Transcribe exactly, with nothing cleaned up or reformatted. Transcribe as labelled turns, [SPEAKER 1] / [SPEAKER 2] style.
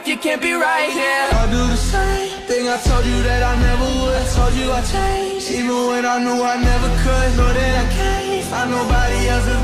[SPEAKER 1] if you can't be right here. I'll do the same thing I told you that I never would. I told you I changed, even when I knew I never could. Know that I can't find nobody else as